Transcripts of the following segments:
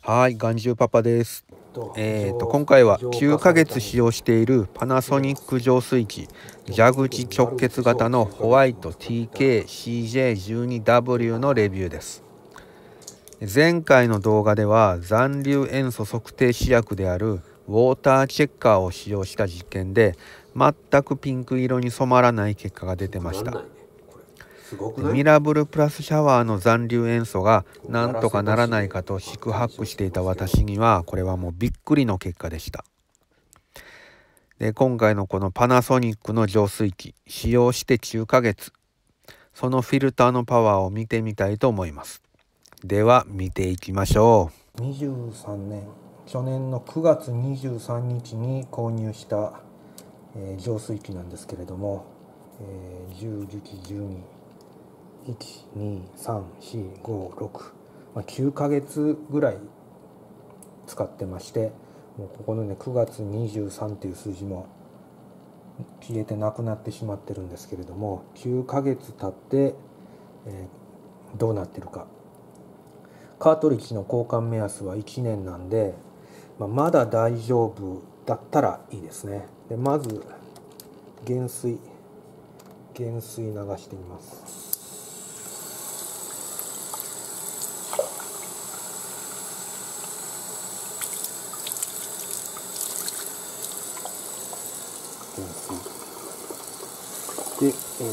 はい、眼中パパです。今回は9ヶ月使用しているパナソニック浄水器蛇口直結型のホワイト TK-CJ12W のレビューです。前回の動画では残留塩素測定試薬であるウォーターチェッカーを使用した実験で全くピンク色に染まらない結果が出てました。ミラブルプラスシャワーの残留塩素がなんとかならないかと四苦八苦していた私にはこれはもうびっくりの結果でした。で今回のこのパナソニックの浄水器使用して9ヶ月、そのフィルターのパワーを見てみたいと思います。では見ていきましょう。23年去年の9月23日に購入した、浄水器なんですけれども、10、11、12 1,2,3,4,5,6 9ヶ月ぐらい使ってまして、もうここのね9月23っていう数字も消えてなくなってしまってるんですけれども、9ヶ月経って、どうなってるか。カートリッジの交換目安は1年なんで、まだ大丈夫だったらいいですね。でまず減水流してみます。で、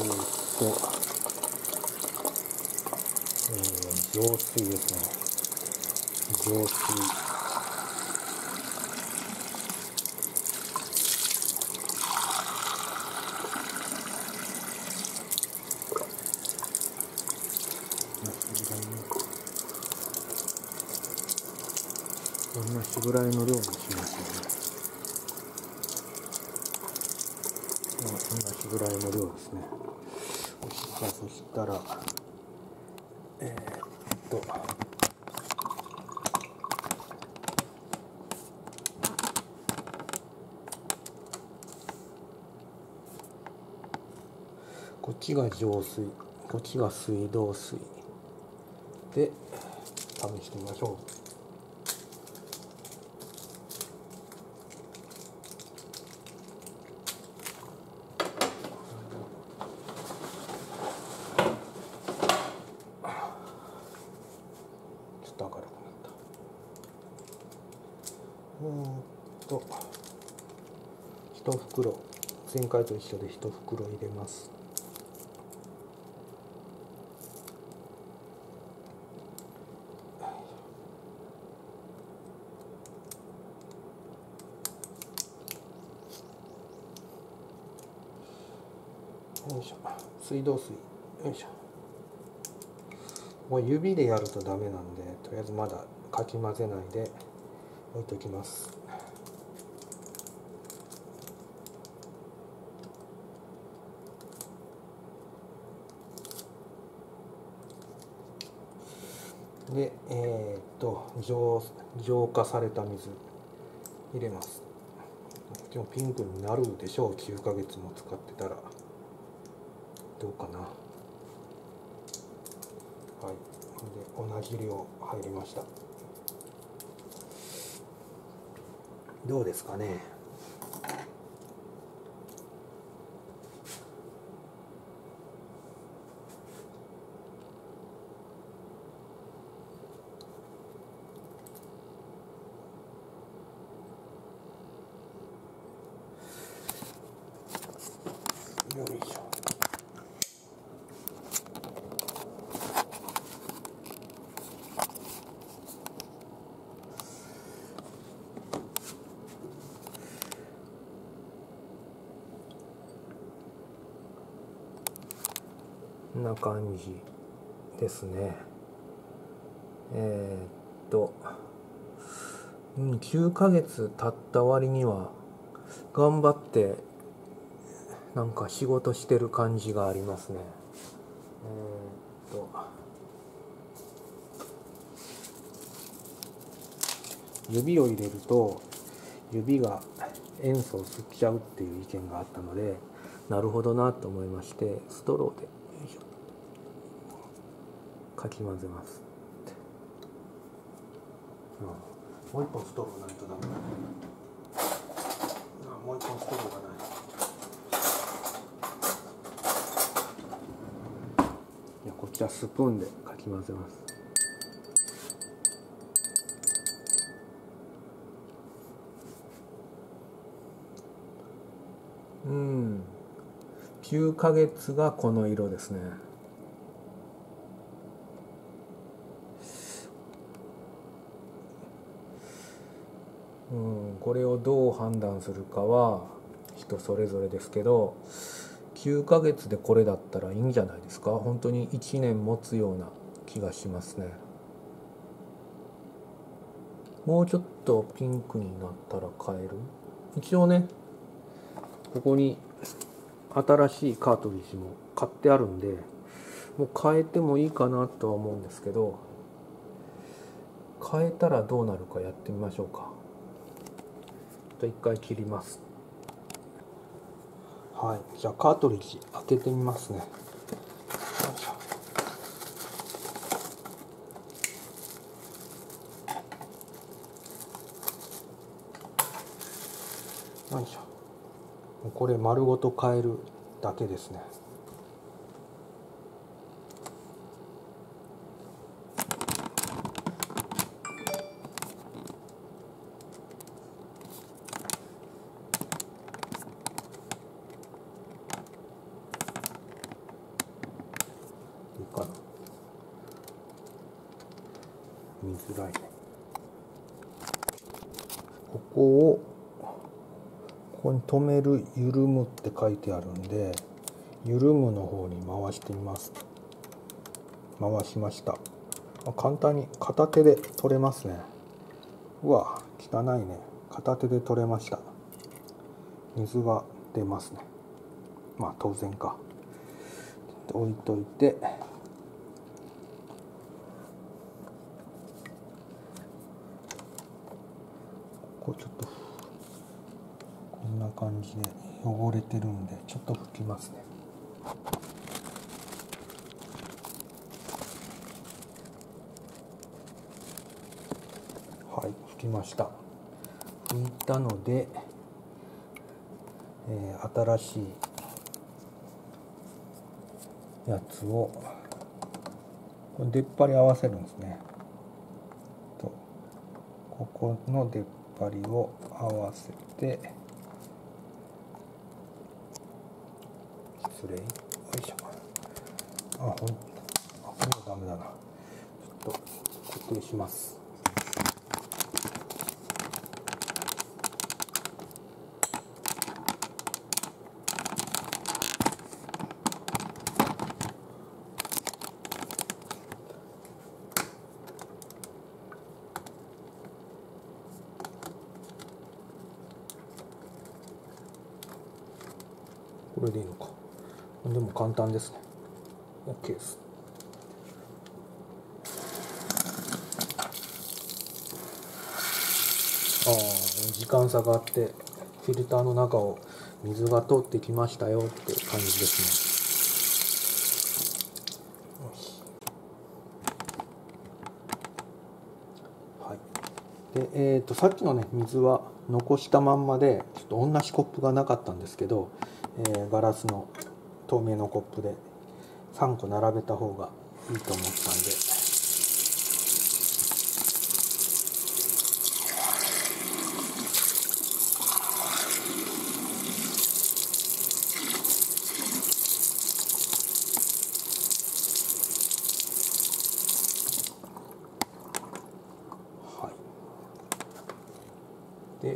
浄水ですね。浄水。同じぐらいの量にしますよね。同じぐらいの量ですね。そしたらこっちが浄水、こっちが水道水で試してみましょう。ちょっと明るくなった。1袋、前回と一緒で1袋入れます。よいしょ。水道水、よいしょ。これ指でやるとダメなんで、とりあえずまだかき混ぜないで置いときます。で、浄化された水入れます。でもピンクになるでしょう。9ヶ月も使ってたら。どうかな。はい。で同じ量入りました。どうですかね。よいしょ。こんな感じですね。9ヶ月経った割には頑張ってなんか仕事してる感じがありますね。指を入れると指が塩素を吸っちゃうっていう意見があったので、なるほどなと思いまして、ストローでかき混ぜます。 もう一本ストローないとダメだ。もう一本ストローがない。いや、こちらスプーンでかき混ぜます。9ヶ月がこの色ですね。これをどう判断するかは人それぞれですけど、9ヶ月でこれだったらいいんじゃないですか。本当に1年持つような気がしますね。もうちょっとピンクになったら変える。一応ね、ここに新しいカートリッジも買ってあるんで、もう変えてもいいかなとは思うんですけど、変えたらどうなるかやってみましょうか。一回切ります。はい、じゃあカートリッジ開けてみますね。よいしょ。よいしょ。これ丸ごと変えるだけですね。いいかな。見づらいね。ここに止める、緩むって書いてあるんで、緩むの方に回してみます。回しました。簡単に片手で取れますね。うわ、汚いね。片手で取れました。水が出ますね。まあ当然か。置いといて、ここちょっとこんな感じで汚れてるんでちょっと拭きますね。はい、拭きました。拭いたので、新しいやつをこれ出っ張り合わせるんですね。とここの出っ張りを合わせて、失礼、よいしょ。これはダメだな。ちょっと固定します。これでいいのか。でも簡単ですね。 OK です。時間差があってフィルターの中を水が通ってきましたよって感じですね。はい。で、さっきのね水は残したまんまで、ちょっと同じコップがなかったんですけど、ガラスの透明のコップで3個並べた方がいいと思ったんで、で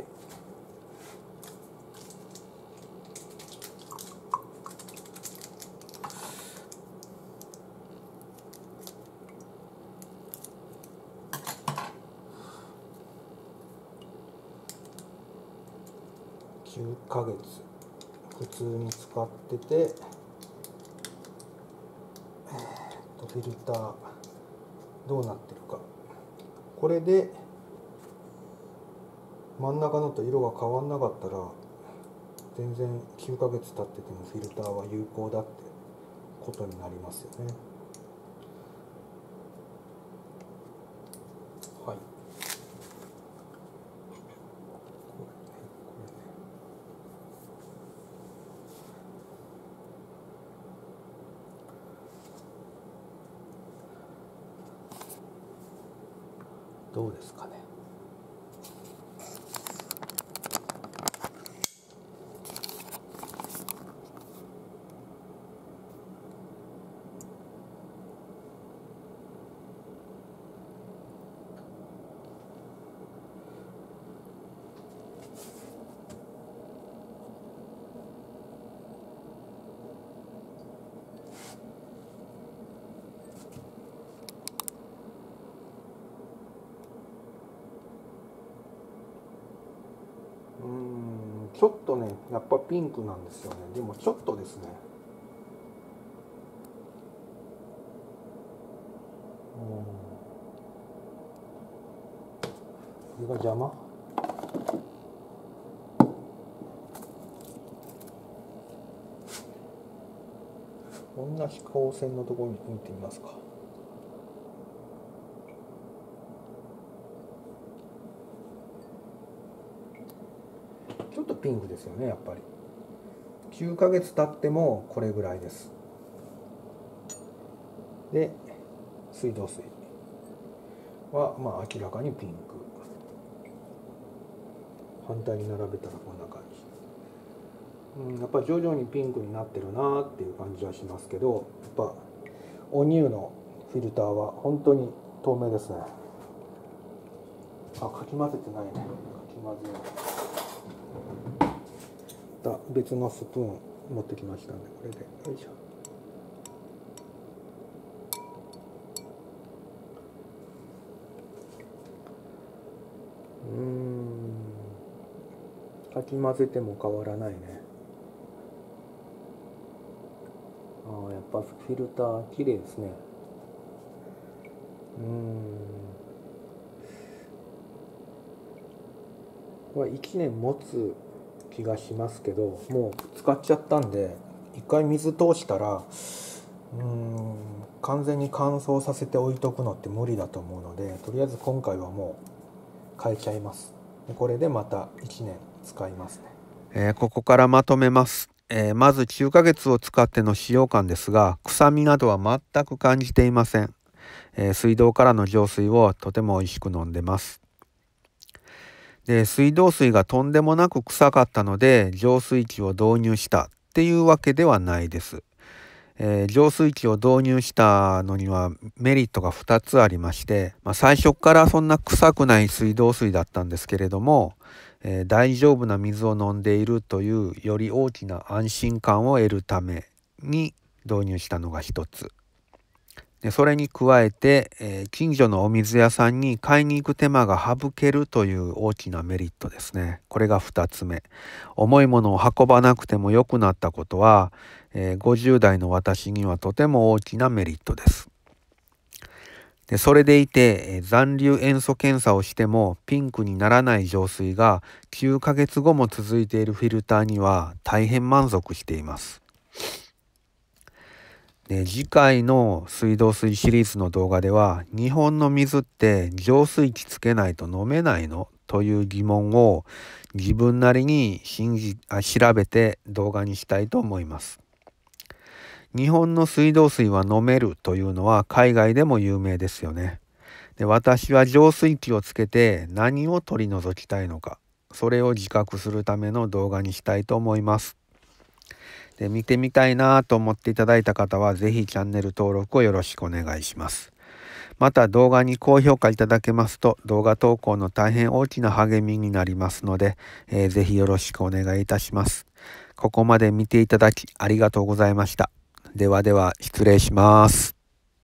9ヶ月普通に使ってて、フィルターどうなってるか。これで真ん中のと色が変わんなかったら全然9ヶ月経っててもフィルターは有効だってことになりますよね。はい。 どうですかね。ちょっとねやっぱピンクなんですよね。でもちょっとですね、これが邪魔。同じ光線のところに見てみますか。ちょっとピンクですよね。やっぱり9ヶ月経ってもこれぐらいです。で水道水はまあ明らかにピンク。反対に並べたらこんな感じ。やっぱり徐々にピンクになってるなっていう感じはしますけど、やっぱお乳のフィルターは本当に透明ですね。かき混ぜてないね。かき混ぜよう。別のスプーン持ってきましたんで、これでよいしょ。かき混ぜても変わらないね。やっぱフィルター綺麗ですね。これ1年持つ気がしますけど、もう使っちゃったんで一回水通したら完全に乾燥させて置いとくのって無理だと思うので、とりあえず今回はもう変えちゃいます。これでまた1年使いますね。ここからまとめます。まず9ヶ月を使っての使用感ですが、臭みなどは全く感じていません。水道からの浄水をとても美味しく飲んでます。で、水道水がとんでもなく臭かったので浄水器を導入したっていうわけではないです。浄水器を導入したのにはメリットが2つありまして、最初からそんな臭くない水道水だったんですけれども、大丈夫な水を飲んでいるというより大きな安心感を得るために導入したのが一つ。でそれに加えて、近所のお水屋さんに買いに行く手間が省けるという大きなメリットですね。これが2つ目。重いものを運ばなくても良くなったことは、50代の私にはとても大きなメリットです。でそれでいて、残留塩素検査をしてもピンクにならない浄水が9ヶ月後も続いているフィルターには大変満足しています。で次回の水道水シリーズの動画では、日本の水って浄水器つけないと飲めないのという疑問を自分なりに調べて動画にしたいと思います。日本の水道水は飲めるというのは海外でも有名ですよね。で私は浄水器をつけて何を取り除きたいのか、それを自覚するための動画にしたいと思います。で見てみたいなと思っていただいた方はぜひチャンネル登録をよろしくお願いします。また動画に高評価いただけますと動画投稿の大変大きな励みになりますので、ぜひよろしくお願いいたします。ここまで見ていただきありがとうございました。ではでは失礼します。